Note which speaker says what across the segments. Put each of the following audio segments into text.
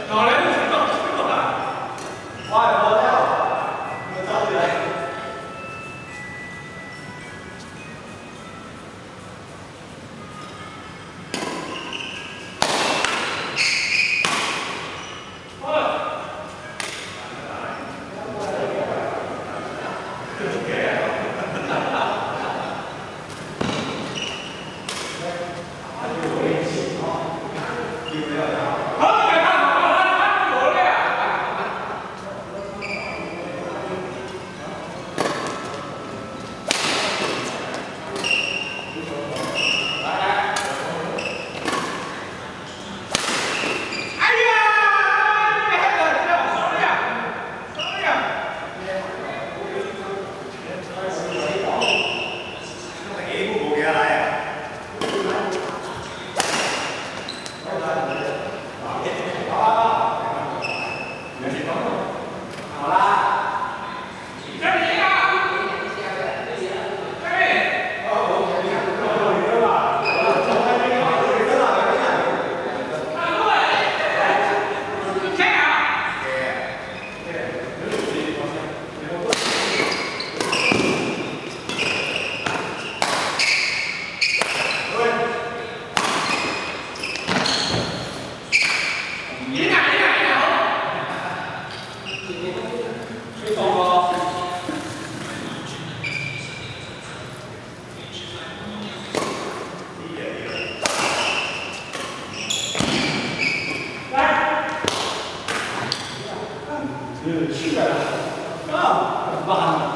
Speaker 1: 哪来的水到这么大？
Speaker 2: 花也包掉了，我找起来。去了，啊，很棒。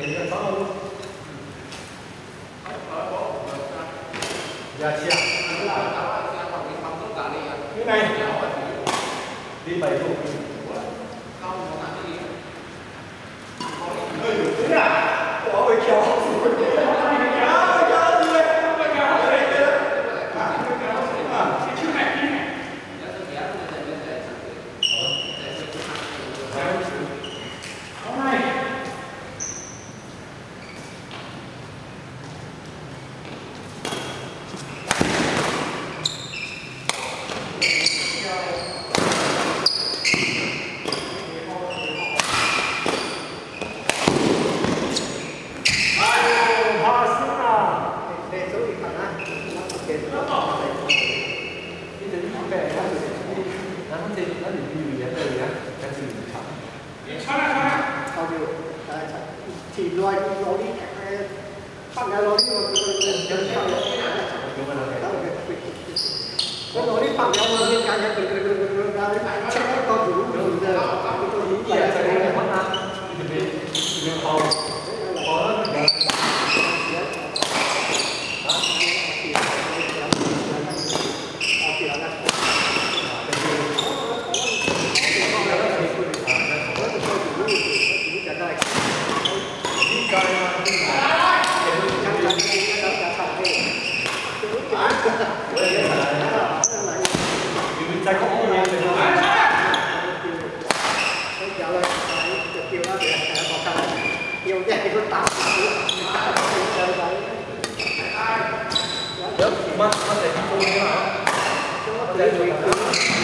Speaker 2: 你个走路。Dạ chị ạ. Cái này đi bảy thủ. Thế à? Có bị kéo. Chỉ loài nó đi bắt nhà nó đi mà nó đi bắt nhà nó đi cái nhà ra chắc nó có đủ rồi giờ tôi nghĩ là sẽ là mất na再讲我嘢嚟啦。有啦，就叫啦，成日學㗎，要即係佢打有乜哋做嘢嘛？我哋會做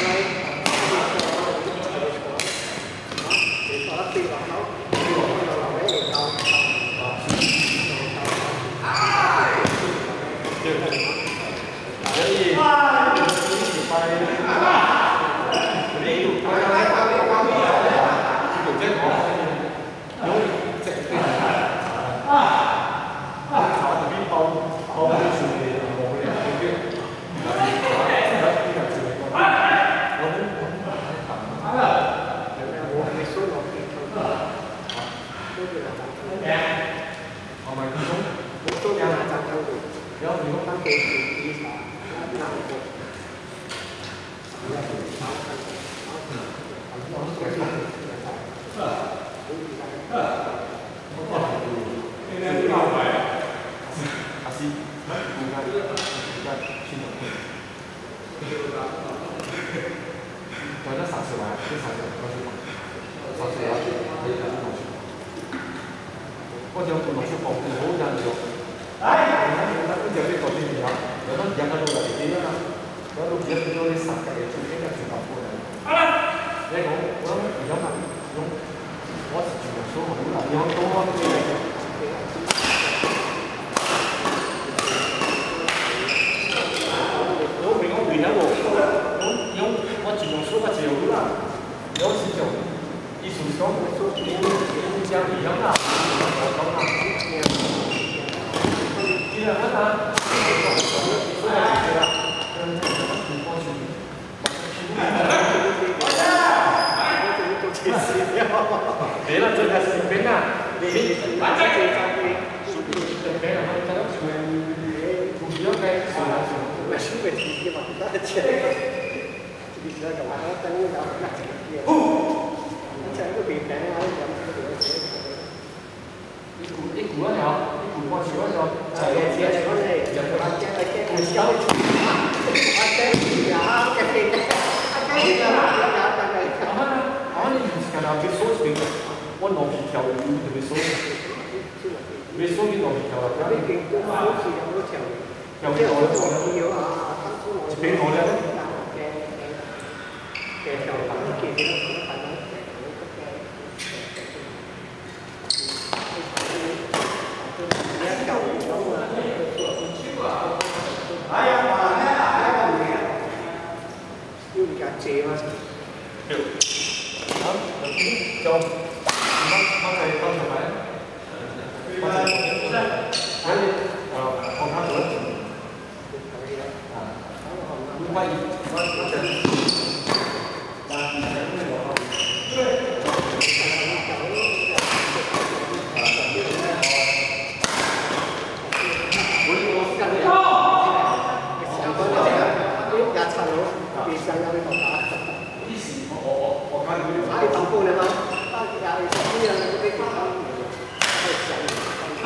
Speaker 2: 我想做老师保护好人做，就呢個先有，有得引喺度嚟點啊？有到而家變咗啲實際嘅做經濟全球化嚟。你講我諗而家咪用我是全部數好難，有多啲嚟。我未講完啊喎，我盡量數個字好難，有時就藝術上你將一樣啊。Đấy là chơi thật sự bên nào để bán chắc chơi trong cái số tiền bé là hơn cho nó cùng nhau cái số là số về thì nhưng mà chúng ta chơi thì giờ cả nó tăng lên đó là nhiều nó sẽ có bị bé nó làm cái củ đó nhỏ cái củ con xíu rồi chạy cái xe có này giờ các bạn chơi cái củ xíu anh chơi gì đó cái gì cái gì đó Karena besok juga,我弄皮条的，特别松，别松你弄皮条了，不要你给我好吃的，我条，条皮我做有啊，一边我的，给条，给条，哎呀，又一家接嘛，有。cho mắc này không thoải mái không hát nữa quay quay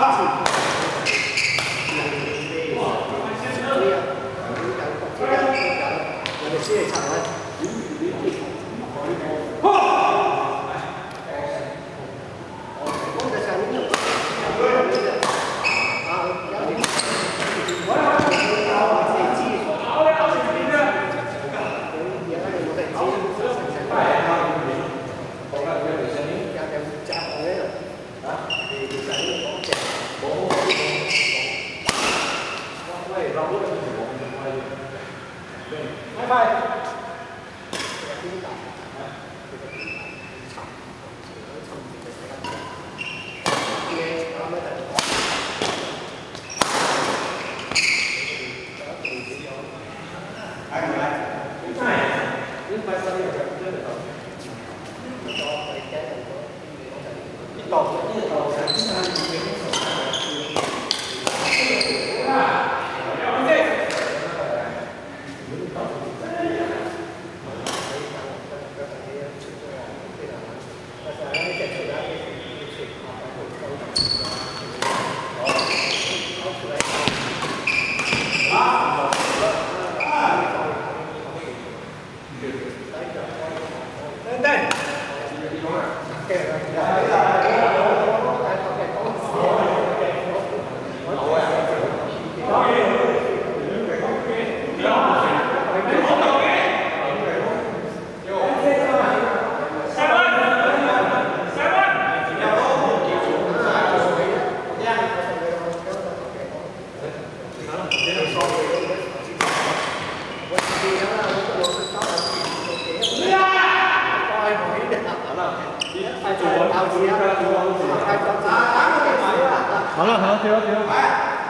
Speaker 2: 好了，好，停了，停了。